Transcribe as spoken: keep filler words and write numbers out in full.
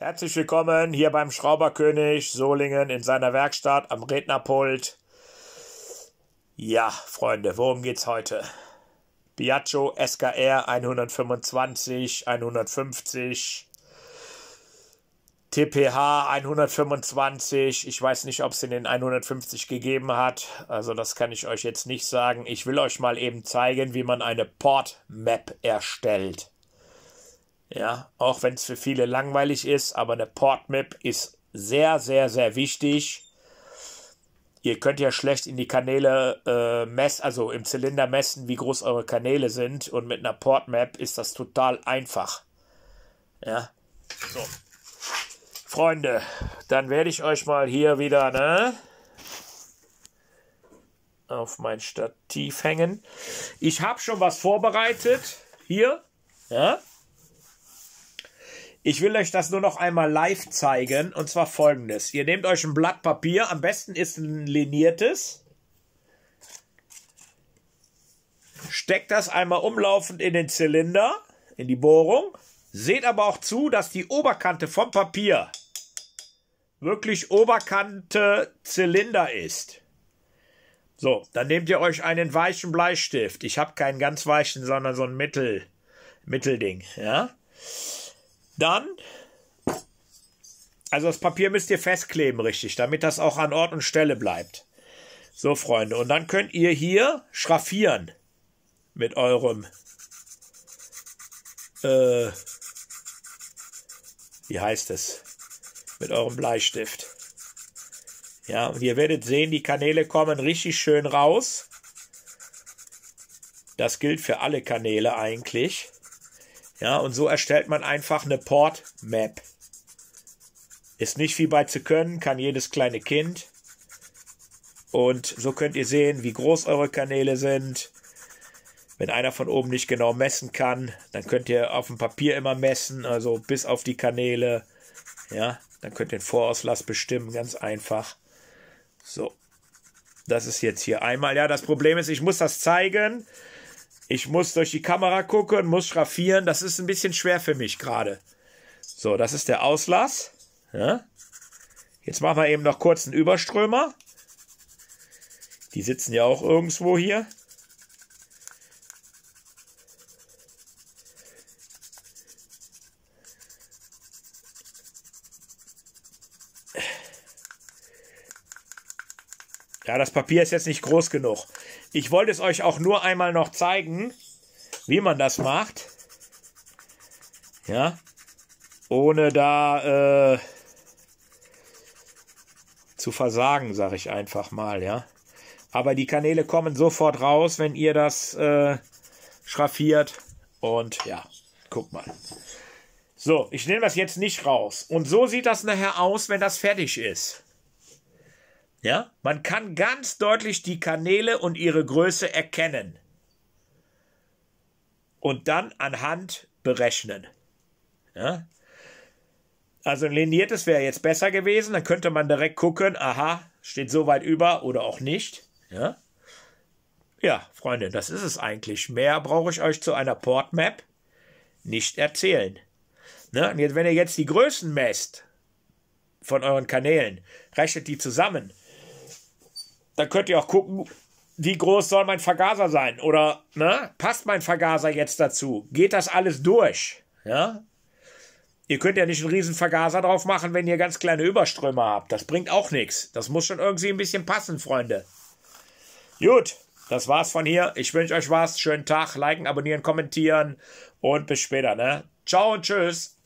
Herzlich willkommen hier beim Schrauberkönig Solingen in seiner Werkstatt am Rednerpult. Ja, Freunde, worum geht's heute? Piaggio S K R hundertfünfundzwanzig, hundertfünfzig, T P H hundertfünfundzwanzig. Ich weiß nicht, ob es den hundertfünfzig gegeben hat. Also das kann ich euch jetzt nicht sagen. Ich will euch mal eben zeigen, wie man eine Port Map erstellt. Ja, auch wenn es für viele langweilig ist, aber eine Port Map ist sehr, sehr, sehr wichtig. Ihr könnt ja schlecht in die Kanäle äh, messen, also im Zylinder messen, wie groß eure Kanäle sind. Und mit einer Port Map ist das total einfach. Ja, so. Freunde, dann werde ich euch mal hier wieder, ne, auf mein Stativ hängen. Ich habe schon was vorbereitet. Hier, ja. Ich will euch das nur noch einmal live zeigen, und zwar folgendes. Ihr nehmt euch ein Blatt Papier, am besten ist ein liniertes, steckt das einmal umlaufend in den Zylinder, in die Bohrung, seht aber auch zu, dass die Oberkante vom Papier wirklich Oberkante Zylinder ist. So, dann nehmt ihr euch einen weichen Bleistift. Ich habe keinen ganz weichen, sondern so ein Mittel, Mittelding, ja. Dann, also das Papier müsst ihr festkleben, richtig, damit das auch an Ort und Stelle bleibt. So, Freunde, und dann könnt ihr hier schraffieren mit eurem, äh, wie heißt es, mit eurem Bleistift. Ja, und ihr werdet sehen, die Kanäle kommen richtig schön raus. Das gilt für alle Kanäle eigentlich. Ja, und so erstellt man einfach eine Port Map. Ist nicht viel bei zu können, kann jedes kleine Kind. Und so könnt ihr sehen, wie groß eure Kanäle sind. Wenn einer von oben nicht genau messen kann, dann könnt ihr auf dem Papier immer messen, also bis auf die Kanäle. Ja, dann könnt ihr den Vorauslass bestimmen, ganz einfach. So, das ist jetzt hier einmal. Ja, das Problem ist, ich muss das zeigen. Ich muss durch die Kamera gucken, muss schraffieren. Das ist ein bisschen schwer für mich gerade. So, das ist der Auslass. Ja. Jetzt machen wir eben noch kurz einen Überströmer. Die sitzen ja auch irgendwo hier. Ja, das Papier ist jetzt nicht groß genug. Ich wollte es euch auch nur einmal noch zeigen, wie man das macht. Ja, ohne da äh, zu versagen, sage ich einfach mal, ja. Aber die Kanäle kommen sofort raus, wenn ihr das äh, schraffiert. Und ja, guck mal. So, ich nehme das jetzt nicht raus. Und so sieht das nachher aus, wenn das fertig ist. Ja, man kann ganz deutlich die Kanäle und ihre Größe erkennen. Und dann anhand berechnen. Ja. Also ein liniertes wäre jetzt besser gewesen. Dann könnte man direkt gucken, aha, steht so weit über oder auch nicht. Ja, ja, Freunde, das ist es eigentlich. Mehr brauche ich euch zu einer Port Map nicht erzählen. Ne? Und jetzt, wenn ihr jetzt die Größen messt von euren Kanälen, rechnet die zusammen. Dann könnt ihr auch gucken, wie groß soll mein Vergaser sein? Oder ne, passt mein Vergaser jetzt dazu? Geht das alles durch? Ja? Ihr könnt ja nicht einen riesen Vergaser drauf machen, wenn ihr ganz kleine Überströmer habt. Das bringt auch nichts. Das muss schon irgendwie ein bisschen passen, Freunde. Gut, das war's von hier. Ich wünsche euch was. Schönen Tag. Liken, abonnieren, kommentieren und bis später. Ne? Ciao und tschüss.